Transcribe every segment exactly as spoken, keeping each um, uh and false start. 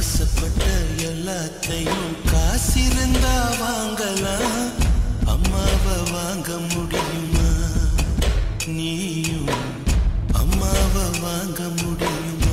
ஆசைப்பட்ட எல்லாத்தையும் காசிருந்தா வாங்கலாம், அம்மாவை வாங்க முடியுமா? நீயும் அம்மாவை வாங்க முடியுமா?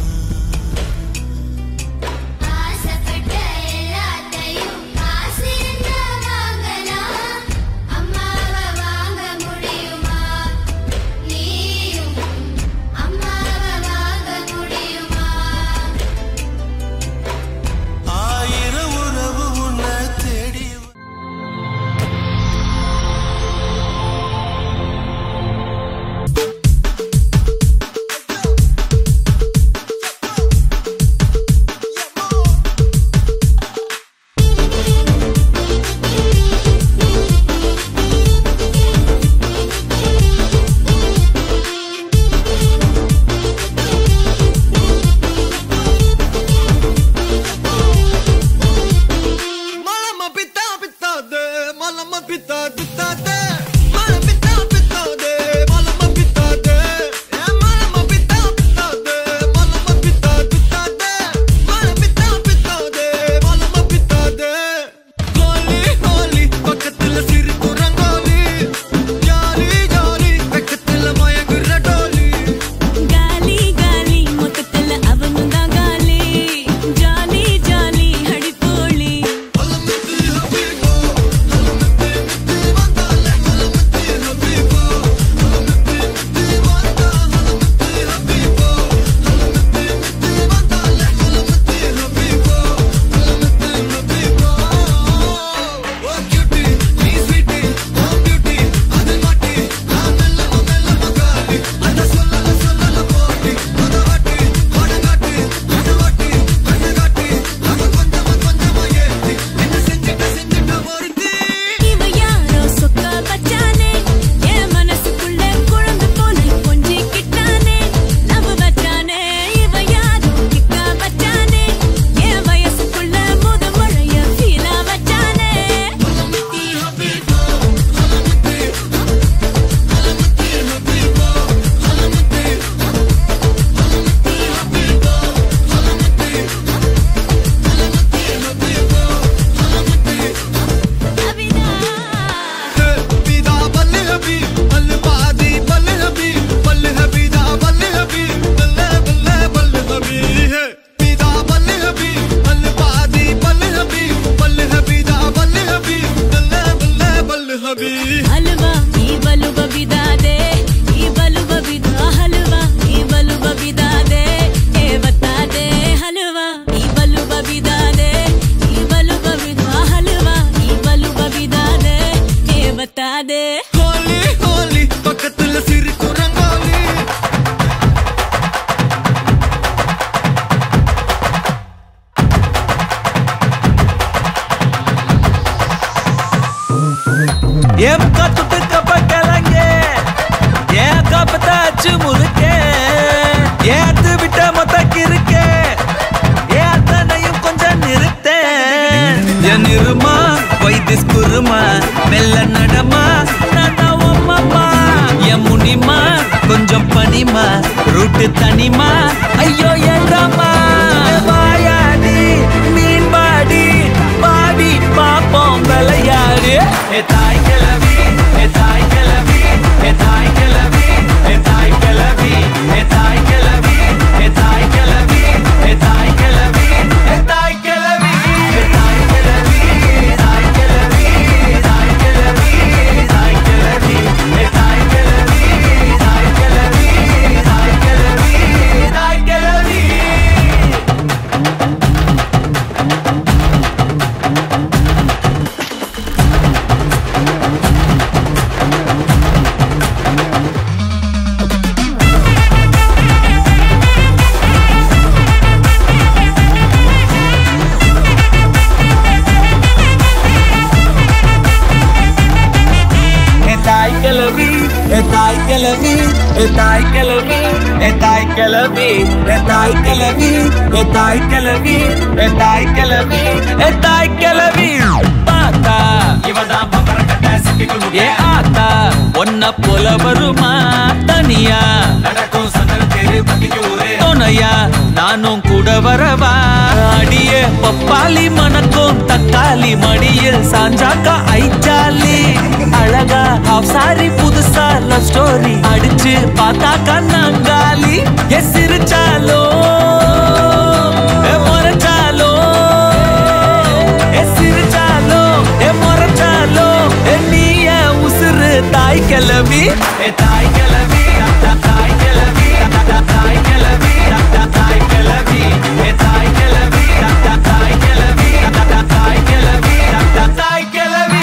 நானும் கூட வரவா அடியே மடியில் சாஞ்சாக்கா ஐச்சாலி அழகா ஹாஃப் சாரி புதுசா லவ் ஸ்டோரி அடிச்சு பார்த்தாக்கா நாங்காலி எஸ் சிரிச்சாலோ மொரச்சாலோ எஸ் சிரிச்சாலோ எ மொரச்சாலோ நீய உசுறு தாய் கிளவி தாய் கிளவி தாய் கிளவி தாய் கிளவி தாய் கிளவி தாய் கிளவி தாய் கிளவி தாய் கிளவி தாய் கிளவி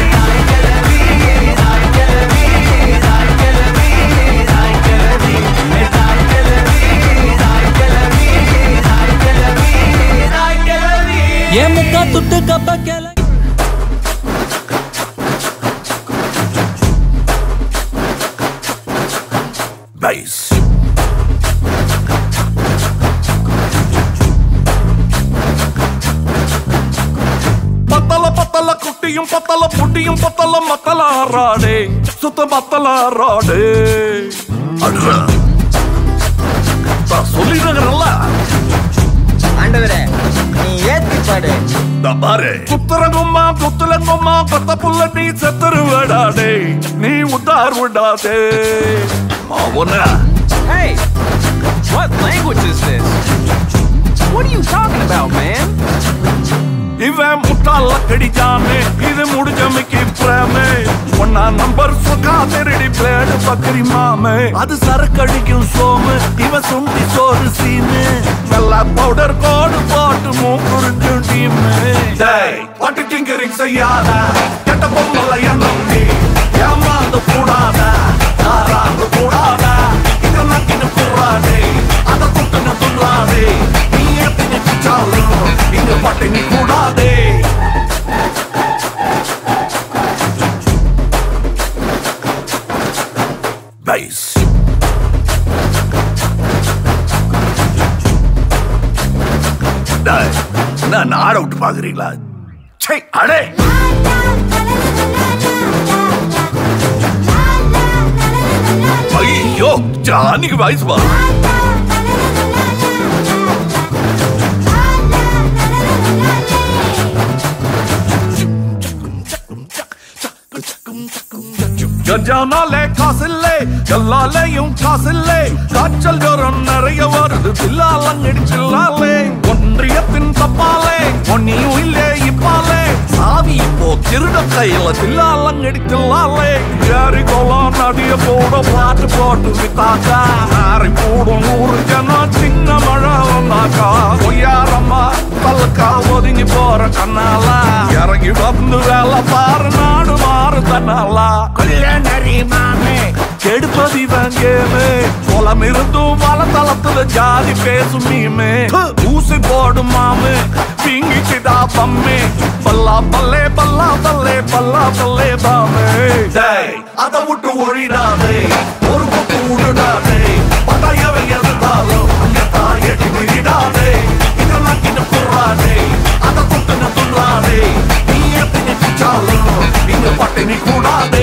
ये मुक्का तुट कपा केला bass பத்தல பத்தல குட்டியும் பத்தல புட்டியும் பத்தல மத்தல ஆறாடே சுத்த மத்தல ஆறாடே அடடா சொல்லிடுறல ஆண்டவரே நீ ஏத்தி பாடு தபாரே குத்துறங்கும்மா குத்துலங்கும்மா பத்த புள்ள நீ செத்துருவடாடே நீ உத்தார் விடாதே மாவனா Hey, what language is this? What are you talking about, man? இவன் முட்டாள கடிச்சானே இது முடிஞ்சமைக்கு பிரேமே ஒன்னா நம்பர் சுகா திருடி பிளேடு பக்கரி மாமே அது சரக்கடிக்கும் சோமு இவன் சுண்டி சோறு சீனு நல்லா பவுடர் கோடு போட்டு மூக்குறிஞ்சும் டீமு டேய் பாட்டு டிங்கரிங் செய்யாத கெட்ட பொம்மல எண்ணம் நீ ஏமாந்து கூடாத ஆறாந்து கூடாத இதெல்லாம் கிட்ட கூடாதே அதை தொட்டுன்னு துள்ளாதே நீ எப்படி பிச்சாலும் இங்க பட்டினி கூடாதே bass டேய் நான் ஆட விட்டு பாக்குறீங்களா சே அடே ஐயோ ஜானிக்கு வாய்ஸ் வா கஜானாலே காசில்லே எல்லாலேயும் காசில்லே காய்ச்சல் ஜோரம் நிறைய வருது பில்லாலங்கடி சில்லாலே ஒன்றியத்தின் தப்பாலே ஒன்னியும் இல்லே இப்பாலே சாவி இப்போ திருட கையில பில்லாலங்கடி தில்லாலே ஏறி கொலாம் நதிய போட பாட்டு போட்டு வித்தாக்கா ஆறி போடும் நூறு ஜனம் சின்ன மழை வந்தாக்கா பொய்யாரம்மா பல்லக்கா ஒதுங்கி போற கண்ணாலா இறங்கி வந்து வேலை பாரு நாடு மாறு தன்னாலா கல்யாணி மாமே கெடுப்பதி வாங்கேமே குளம் இருந்தும் வள தளத்துல ஜாதி பேசும் நீமே ஊசி போடும் மாமே பிங்கிச்சுடா பம்மே பல்லா பல்லே பல்லா பல்லே பல்லா பல்லே பாமே டேய் அதை விட்டு ஒழிடாதே ஒரு பக்கம் விடுடாதே பட்டாயவை எதிர்த்தாலும் அங்க தாயடி விரிடாதே இதெல்லாம் கிட்ட போறாதே அதை தொட்டுன்னு துள்ளாதே நீ எப்படி பிச்சாலும் இங்க பட்டினி கூடாதே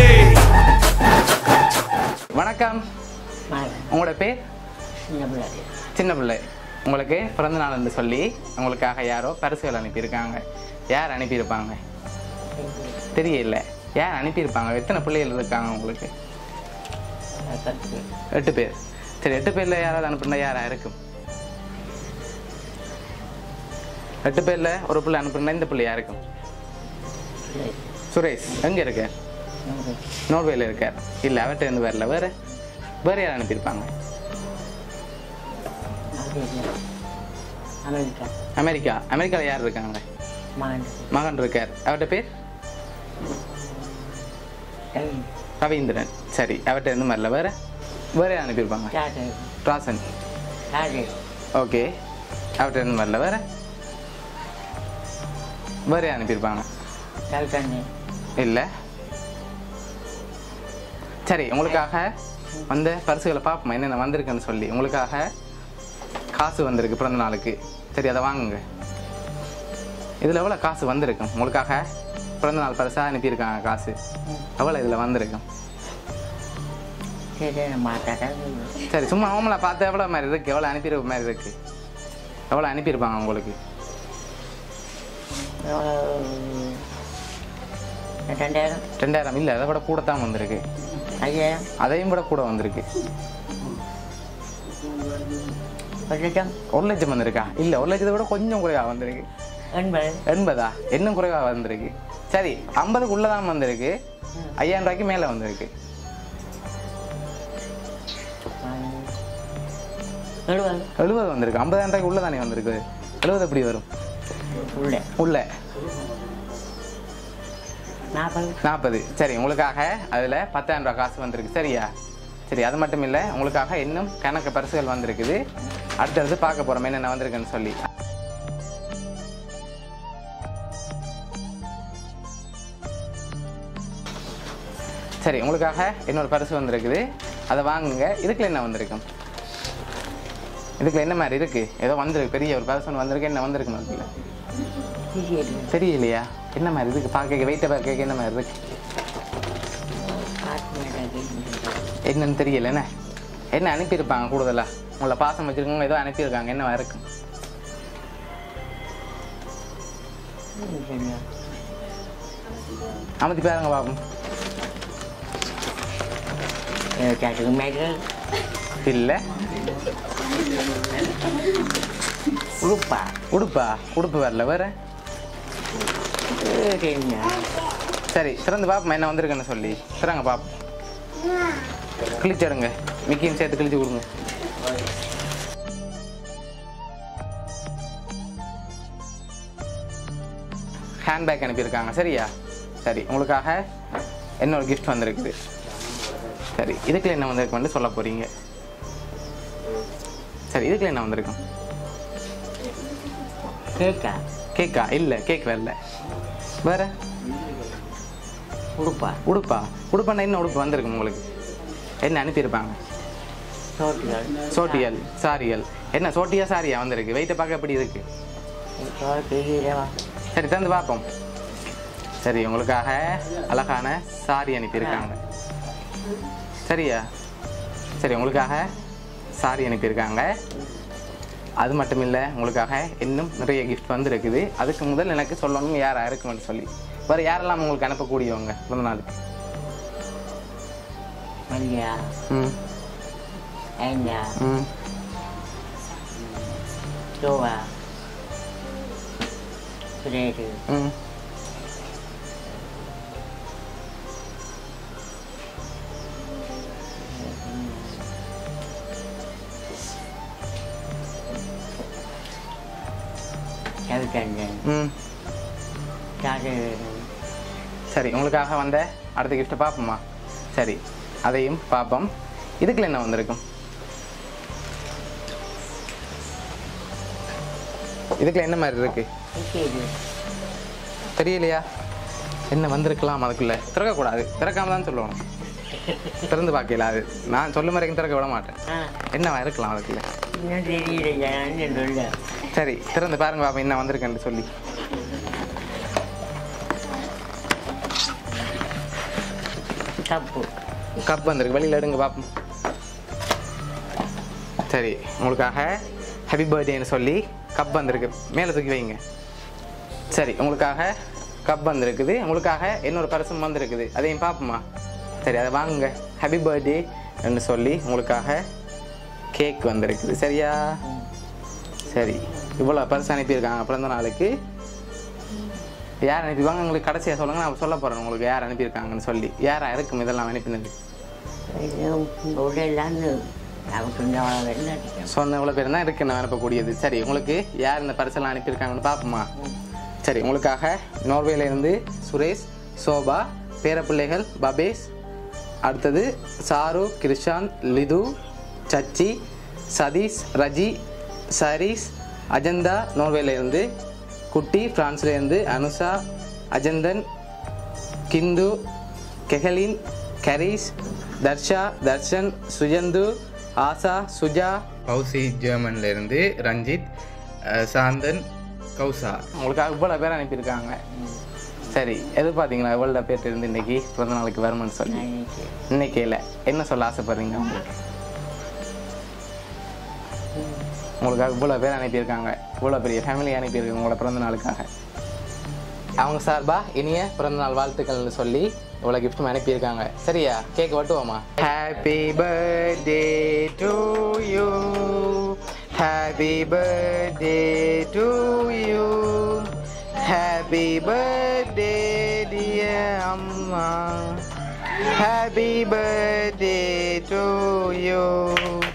வணக்கம் உங்களோட பேர் சின்ன பிள்ளை உங்களுக்கு பிறந்த நாள் என்று சொல்லி உங்களுக்காக யாரோ பரிசுகள் அனுப்பியிருக்காங்க யார் அனுப்பியிருப்பாங்க தெரியல யார் அனுப்பியிருப்பாங்க எத்தனை பிள்ளைகள் இருக்காங்க உங்களுக்கு எட்டு பேர் சரி எட்டு பேரில் யாராவது அனுப்புனா யாராக இருக்கும் எட்டு பேரில் ஒரு பிள்ளை அனுப்புனா இந்த பிள்ளையா இருக்கும் சுரேஷ் எங்கே இருக்க நோர்வேல இருக்கார் இல்லை அவர்கிட்ட இருந்து வரல வேறு வேறு யார் அனுப்பியிருப்பாங்க அமெரிக்கா அமெரிக்காவில் யார் இருக்காங்க மகன் இருக்கார் அவர்கிட்ட பேர் ரவீந்திரன் சரி அவர்கிட்ட இருந்து வரல வேறு வேறு யார் அனுப்பியிருப்பாங்க ராசன் ஓகே அவர்கிட்ட இருந்து வரல வேறு வேறு யார் அனுப்பியிருப்பாங்க இல்லை சரி உங்களுக்காக வந்த பரிசுகளை பார்ப்போம் என்னென்ன வந்திருக்குன்னு சொல்லி உங்களுக்காக காசு வந்திருக்கு பிறந்த நாளுக்கு சரி அதை வாங்குங்க இதில் எவ்வளோ காசு வந்திருக்கும் உங்களுக்காக பிறந்த நாள் பரிசாக அனுப்பியிருக்காங்க காசு எவ்வளோ இதில் வந்திருக்கும் சரி சும்மா அவங்கள பார்த்து எவ்வளோ மாதிரி இருக்குது எவ்வளோ அனுப்பியிருக்க மாதிரி இருக்குது எவ்வளோ அனுப்பியிருப்பாங்க உங்களுக்கு ரெண்டாயிரம் ரெண்டாயிரம் இல்லை, அதை விட கூட தான் வந்திருக்கு. ஐயாயிரம் அதையும் விட கூட வந்திருக்கு. ஒரு லட்சம் ஒரு லட்சம் வந்திருக்கா? இல்லை, ஒரு லட்சத்தை விட கொஞ்சம் குறைவாக வந்திருக்கு. எண்பது எண்பதா? இன்னும் குறைவாக வந்திருக்கு. சரி, ஐம்பதுக்குள்ளே தான் வந்திருக்கு. ஐயாயிரம் ரூபாய்க்கு மேலே வந்திருக்கு. எழுபது எழுபது வந்திருக்கு. ஐம்பதாயிரம் ரூபாய்க்கு உள்ள தானே வந்திருக்கு. எழுபது எப்படி வரும்? உள்ள உள்ள நாற்பது நாற்பது. சரி, உங்களுக்காக அதில் பத்தாயிரம் ரூபாய் காசு வந்திருக்கு. சரியா? சரி, அது மட்டும் இல்லை, உங்களுக்காக இன்னும் கணக்கு பரிசுகள் வந்திருக்குது. அடுத்தடுத்து பார்க்க போகிறோம் என்னென்ன வந்திருக்குன்னு சொல்லி. சரி, உங்களுக்காக இன்னொரு பரிசு வந்திருக்குது. அதை வாங்குங்க. இதுக்குள்ள என்ன வந்திருக்கும்? இதுக்குள்ள என்ன மாதிரி இருக்கு? ஏதோ வந்திருக்கு, பெரிய ஒரு பரிசு வந்திருக்கு. என்ன வந்திருக்கு அதுக்குள்ள தெரியலையா? என்ன மாதிரி இருக்கு? பார்க்க வெயிட்ட பார்க்க என்ன மாதிரி இருக்கு? என்னன்னு தெரியல. என்ன என்ன அனுப்பியிருப்பாங்க கூடுதலா? உங்களை பாசம் வச்சிருக்கவங்க ஏதோ அனுப்பியிருக்காங்க. என்ன இருக்கும்? அமர்த்தி பாருங்க பாப்போம். இல்லை, உடுப்பா உடுப்பா? உடுப்பு வரல, வேற? சரி, திறந்து பாப்போம் என்ன வந்திருக்குன்னு சொல்லி. திறங்க பாப்போம். கிழிச்சிடுங்க, மிக்கியும் சேர்த்து கிழிச்சு கொடுங்க. ஹேண்ட்பேக் அனுப்பியிருக்காங்க. சரியா? சரி, உங்களுக்காக இன்னொரு கிஃப்ட் வந்திருக்குது. சரி, இதுக்குள்ள என்ன வந்திருக்கு சொல்ல போறீங்க. சரி, இதுக்குள்ள என்ன வந்திருக்கும்? கேக்கா கேக்கா? இல்லை, கேக் வரல. வேற? உடுப்பா உடுப்பா? உடுப்பாண்டா என்ன உடுப்பு வந்திருக்கும் உங்களுக்கு? என்ன அனுப்பியிருப்பாங்க? சோட்டிகள் சோட்டியல், சாரிகள். என்ன சோட்டியா சாரியா வந்திருக்கு? வெயிட்டை பார்க்க எப்படி இருக்கு? சரி, தந்து பார்ப்போம். சரி, உங்களுக்காக அழகான சாரி அனுப்பியிருக்காங்க. சரியா? சரி, உங்களுக்காக சாரி அனுப்பியிருக்காங்க. அது மட்டும் இல்லை, உங்களுக்காக இன்னும் நிறைய கிஃப்ட் வந்துருக்குது. அதுக்கு முதல் எனக்கு சொல்லணும் யாராக இருக்குமென்னு சொல்லி. வேறு யாரெல்லாம் உங்களுக்கு அனுப்பக்கூடியவங்க பிறந்த நாளுக்கு? ம் ம் ம் ம் சரி, உங்களுக்காக வந்த அடுத்த கிஃப்ட்டை பார்ப்போமா? சரி, அதையும் பார்ப்போம். இதுக்குள்ள என்ன வந்திருக்கும்? இதுக்குள்ள என்ன மாதிரி இருக்கு? தெரியலையா? என்ன வந்திருக்கலாம்? அதுக்குள்ள திறக்கக்கூடாது, திறக்காம தான் சொல்லணும். திறந்து பார்க்கல, அது நான் சொல்லும் வரைக்கும் திறக்க விட மாட்டேன். என்ன இருக்கலாம் அதுக்குள்ள? சரி, திறந்து பாருங்க பாப்பா என்ன வந்திருக்கேன்னு சொல்லி. கப்பு கப் வந்திருக்கு. வெளியில் எடுங்க பார்ப்போம். சரி, உங்களுக்காக ஹாப்பி பர்த்டேன்னு சொல்லி கப் வந்திருக்கு. மேலே தூக்கி வைங்க. சரி, உங்களுக்காக கப் வந்திருக்குது. உங்களுக்காக இன்னொரு பரிசும் வந்திருக்குது. அதையும் பார்ப்போமா? சரி, அதை வாங்குங்க. ஹாப்பி பர்த்டேன்னு சொல்லி உங்களுக்காக கேக் வந்திருக்குது. சரியா? சரி, இவ்வளோ பரிசு அனுப்பியிருக்காங்க பிறந்த நாளுக்கு. யார் அனுப்பிவாங்க உங்களுக்கு கடைசியாக சொல்லுங்க, நான் சொல்ல போகிறேன் உங்களுக்கு யார் அனுப்பியிருக்காங்கன்னு சொல்லி. யாரா இருக்கும் இதெல்லாம் அனுப்பினது? சொன்ன இவ்வளோ பேர் தான் இருக்கு நான் அனுப்பக்கூடியது. சரி, உங்களுக்கு யார் இந்த பரிசெல்லாம் அனுப்பியிருக்காங்கன்னு பார்ப்போமா? சரி, உங்களுக்காக நோர்வேலேருந்து சுரேஷ், சோபா, பேரப்பிள்ளைகள் பபேஷ், அடுத்தது சாரு, கிருஷாந்த், லிது, சச்சி, சதீஷ், ரஜி, சரீஷ், அஜந்தா நோர்வேலேருந்து, குட்டி ஃப்ரான்ஸ்லேருந்து, அனுஷா, அஜந்தன், கிந்து, கெஹலின், கரீஷ், தர்ஷா, தர்ஷன், சுஜந்து, ஆசா, சுஜா, பௌசி ஜெர்மன்லேருந்து, ரஞ்சித், சாந்தன், கௌசா. உங்களுக்காக இவ்வளோ பேர் அனுப்பியிருக்காங்க. சரி, எதிர்பார்த்தீங்களா இவ்வளோ பேர்ட்டு இருந்து இன்னைக்கு பிறந்த நாளுக்கு வருமானு சொல்லி? இன்னைக்கு இல்லை, என்ன சொல்ல ஆசைப்படுறீங்க? உங்களுக்கு உங்களுக்காக இவ்வளோ பேர் அனுப்பியிருக்காங்க. இவ்வளோ பெரிய ஃபேமிலி அனுப்பியிருக்காங்க உங்களோட பிறந்த நாளுக்காக. அவங்க சார்பா இனிய பிறந்தநாள் வாழ்த்துக்கள்னு சொல்லி இவ்வளோ கிஃப்ட் அனுப்பியிருக்காங்க. சரியா? கேக் வெட்டுவோமா? Happy birthday to you, happy birthday to you, happy birthday dear அம்மா, ஹாப்பி பர்த்டே டு யூ.